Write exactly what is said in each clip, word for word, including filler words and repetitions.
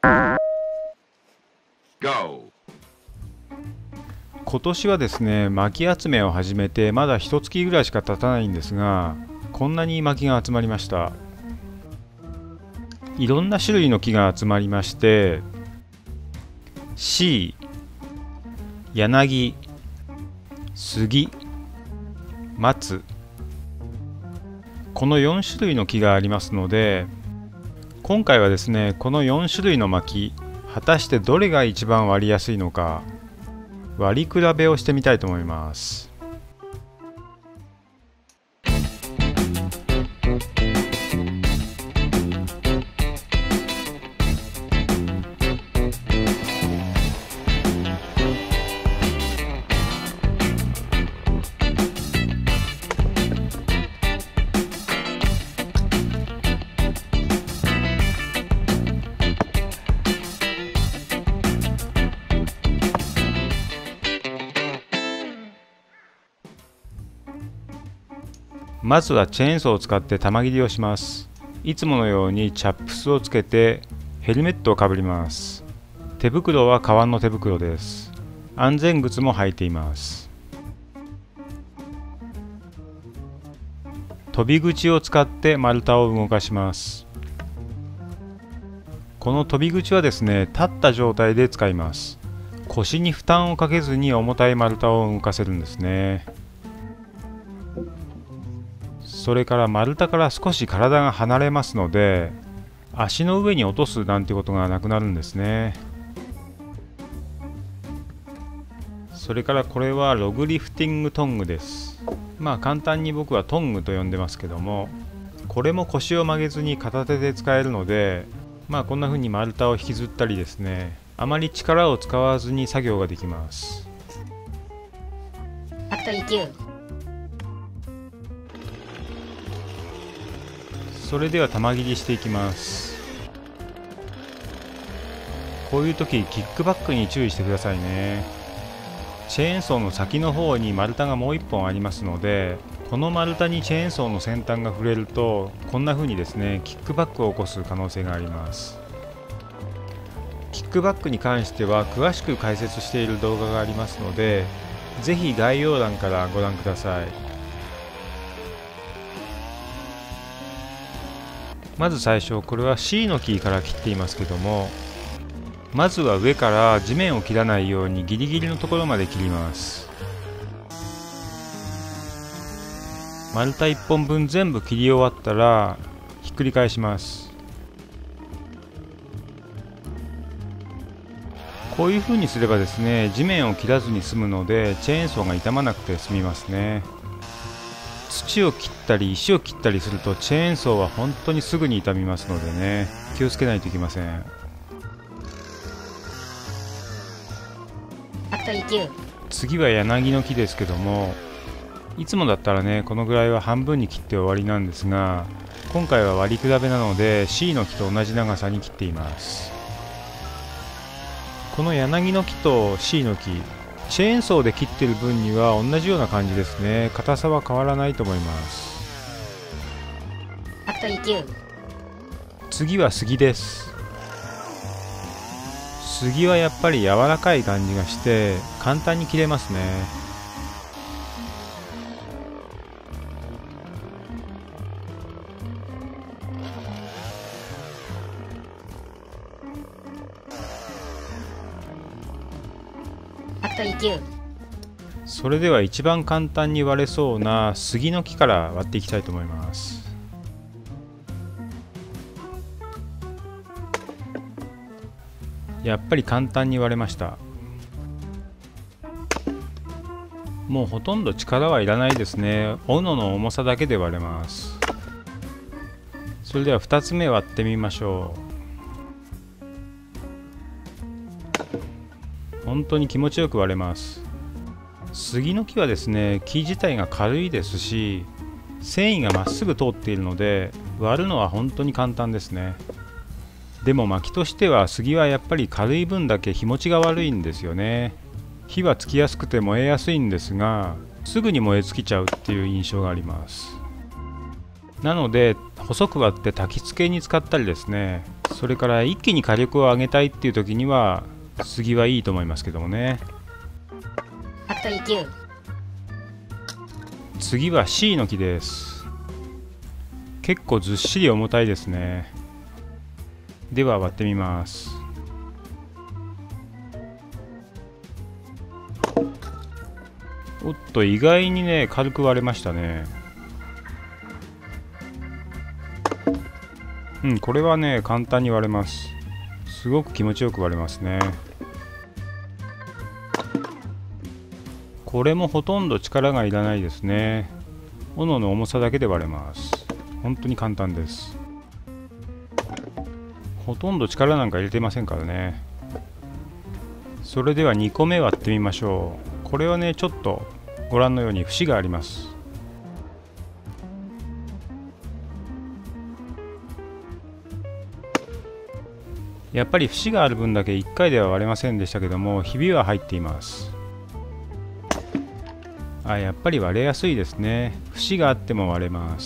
今年はですね、薪集めを始めてまだ一月ぐらいしか経たないんですが、こんなに薪が集まりました。いろんな種類の木が集まりまして、シー、柳、杉、松、このよん種類の木がありますので、今回はですね、このよん種類の薪、果たしてどれが一番割りやすいのか、割り比べをしてみたいと思います。まずはチェーンソーを使って玉切りをします。いつものようにチャップスをつけてヘルメットをかぶります。手袋は革の手袋です。安全靴も履いています。飛び口を使って丸太を動かします。この飛び口はですね、立った状態で使います。腰に負担をかけずに重たい丸太を動かせるんですね。それから丸太から少し体が離れますので、足の上に落とすなんてことがなくなるんですね。それからこれはログリフティングトングです。まあ簡単に僕はトングと呼んでますけども、これも腰を曲げずに片手で使えるので、まあこんな風に丸太を引きずったりですね、あまり力を使わずに作業ができます。 ファクトリーきゅう。 それでは玉切りしていきます。こういう時キックバックに注意してくださいね。チェーンソーの先の方に丸太がもういっぽんありますので、この丸太にチェーンソーの先端が触れるとこんな風にですね、キックバックを起こす可能性があります。キックバックに関しては詳しく解説している動画がありますので、ぜひ概要欄からご覧ください。まず最初、これは シー のキーから切っていますけども、まずは上から地面を切らないようにギリギリのところまで切ります。丸太いっぽんぶん全部切り終わったらひっくり返します。こういう風にすればですね、地面を切らずに済むのでチェーンソーが傷まなくて済みますね。土を切ったり石を切ったりするとチェーンソーは本当にすぐに傷みますのでね、気をつけないといけません。次は柳の木ですけども、いつもだったらねこのぐらいは半分に切って終わりなんですが、今回は割り比べなので シー の木と同じ長さに切っています。この柳の木と シー の木、チェーンソーで切ってる分には同じような感じですね。硬さは変わらないと思います。次は杉です。杉はやっぱり柔らかい感じがして簡単に切れますね。それでは一番簡単に割れそうな杉の木から割っていきたいと思います。やっぱり簡単に割れました。もうほとんど力はいらないですね。斧の重さだけで割れます。それではふたつめ割ってみましょう。本当に気持ちよく割れます。杉の木はですね、木自体が軽いですし繊維がまっすぐ通っているので割るのは本当に簡単ですね。でも薪としては杉はやっぱり軽い分だけ日持ちが悪いんですよね。火はつきやすくて燃えやすいんですが、すぐに燃え尽きちゃうっていう印象があります。なので細く割って焚き付けに使ったりですね、 それから一気に火力を上げたいっていう時には杉はいいと思いますけどもね。 ファクトリーきゅう。 次は C の木です。結構ずっしり重たいですね。では割ってみます。おっと、意外にね軽く割れましたね。うん、これはね簡単に割れます。すごく気持ちよく割れますね。これもほとんど力がいらないですね。斧の重さだけで割れます。本当に簡単です。ほとんど力なんか入れてませんからね。それではにこめ割ってみましょう。これはねちょっとご覧のように節があります。やっぱり節がある分だけいっかいでは割れませんでしたけども、ひびは入っています。あ、やっぱり割れやすいですね。節があっても割れます。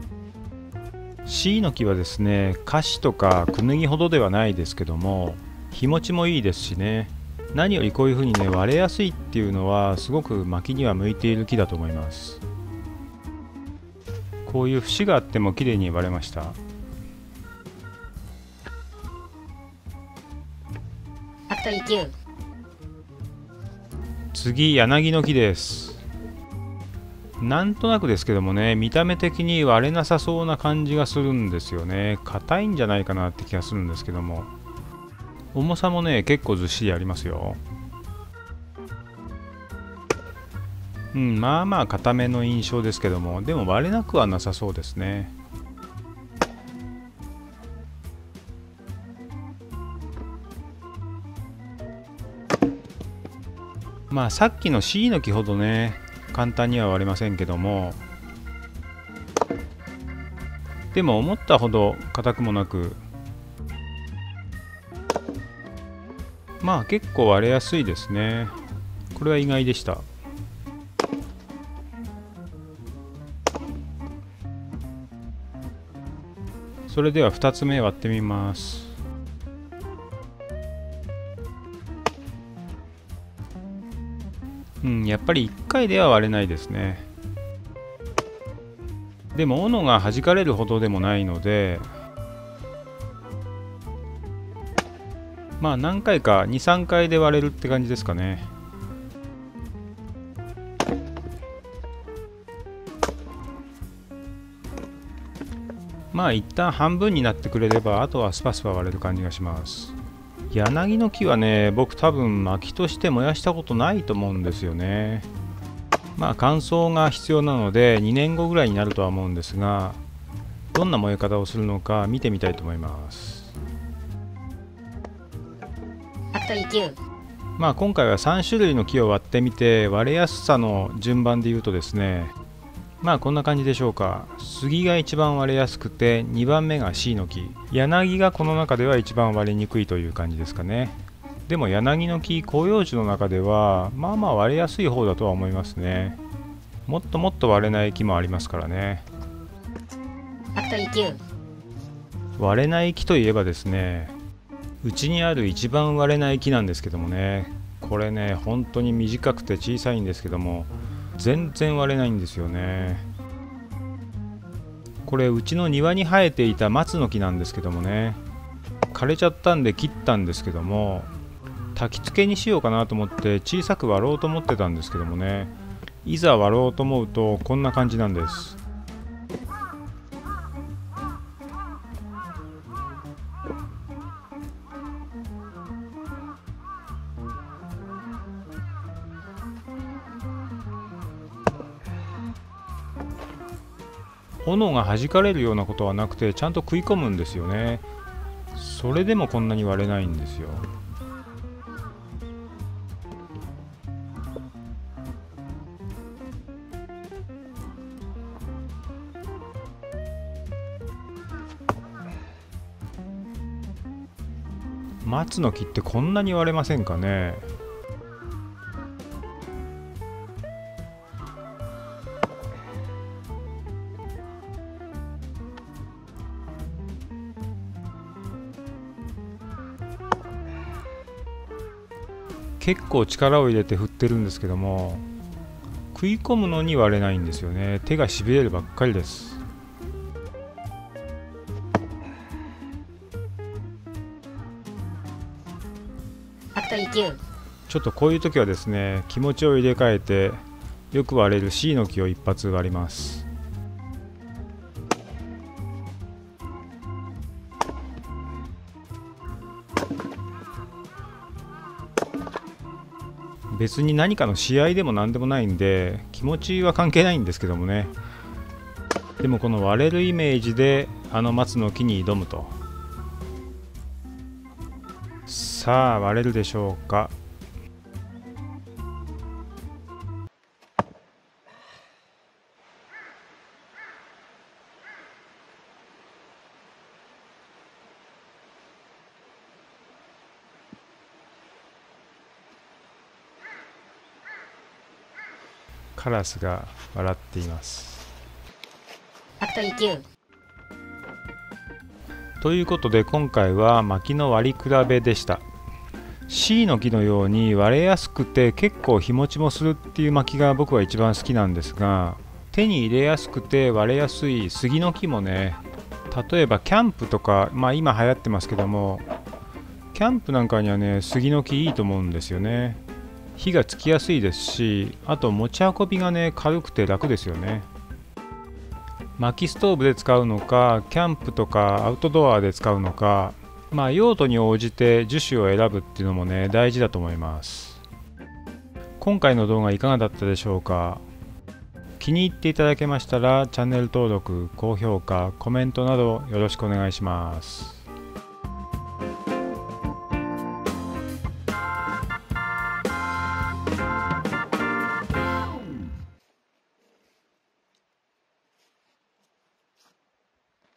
C の木はですね、カシとかクヌギほどではないですけども、日持ちもいいですしね。何よりこういう風にね割れやすいっていうのはすごく薪には向いている木だと思います。こういう節があっても綺麗に割れました。 ファクトリーきゅう。 次、柳の木です。なんとなくですけどもね、見た目的に割れなさそうな感じがするんですよね。硬いんじゃないかなって気がするんですけども、重さもね結構ずっしりありますよ。うん、まあまあ硬めの印象ですけども、でも割れなくはなさそうですね。まあさっきの C の木ほどね簡単には割れませんけども、でも思ったほど硬くもなく、まあ結構割れやすいですね。これは意外でした。それではふたつめ割ってみます。うん、やっぱりいっかいでは割れないですね。でも斧が弾かれるほどでもないので、まあ何回かにさんかいで割れるって感じですかね。まあ一旦半分になってくれれば、あとはスパスパ割れる感じがします。柳の木はね、僕多分薪として燃やしたことないと思うんですよね。まあ乾燥が必要なのでにねんごぐらいになるとは思うんですが、どんな燃え方をするのか見てみたいと思います。 ファクトリーきゅう。 まあ今回はさんしゅるいの木を割ってみて、割れやすさの順番で言うとですね、まあこんな感じでしょうか。杉が一番割れやすくて、にばんめが C の木、柳がこの中では一番割れにくいという感じですかね。でも柳の木、広葉樹の中ではまあまあ割れやすい方だとは思いますね。もっともっと割れない木もありますからね。 ファクトリーきゅう。 割れない木といえばですね、うちにある一番割れない木なんですけどもね、これね本当に短くて小さいんですけども、全然割れないんですよね。これうちの庭に生えていた松の木なんですけどもね、枯れちゃったんで切ったんですけども、焚き付けにしようかなと思って小さく割ろうと思ってたんですけどもね、いざ割ろうと思うとこんな感じなんです。斧が弾かれるようなことはなくて、ちゃんと食い込むんですよね。それでもこんなに割れないんですよ。松の木ってこんなに割れませんかね。 結構力を入れて振ってるんですけども、食い込むのに割れないんですよね。手がしびれるばっかりです。 アクト イーキュー。 ちょっとこういう時はですね、気持ちを入れ替えてよく割れる C の木を一発割ります。別に何かの試合でも何でもないんで気持ちは関係ないんですけどもね。でもこの割れるイメージであの松の木に挑むと、さあ割れるでしょうか。カラスが笑っています。 アクト イーキュー。 ということで今回は薪の割り比べでした。 C の木のように割れやすくて結構日持ちもするっていう薪が僕は一番好きなんですが、手に入れやすくて割れやすい杉の木もね、例えばキャンプとか、まあ今流行ってますけども、キャンプなんかにはね杉の木いいと思うんですよね。火がつきやすいですし、あと持ち運びがね軽くて楽ですよね。薪ストーブで使うのか、キャンプとかアウトドアで使うのか、まあ用途に応じて樹種を選ぶっていうのもね大事だと思います。今回の動画いかがだったでしょうか。気に入っていただけましたらチャンネル登録、高評価、コメントなどよろしくお願いします。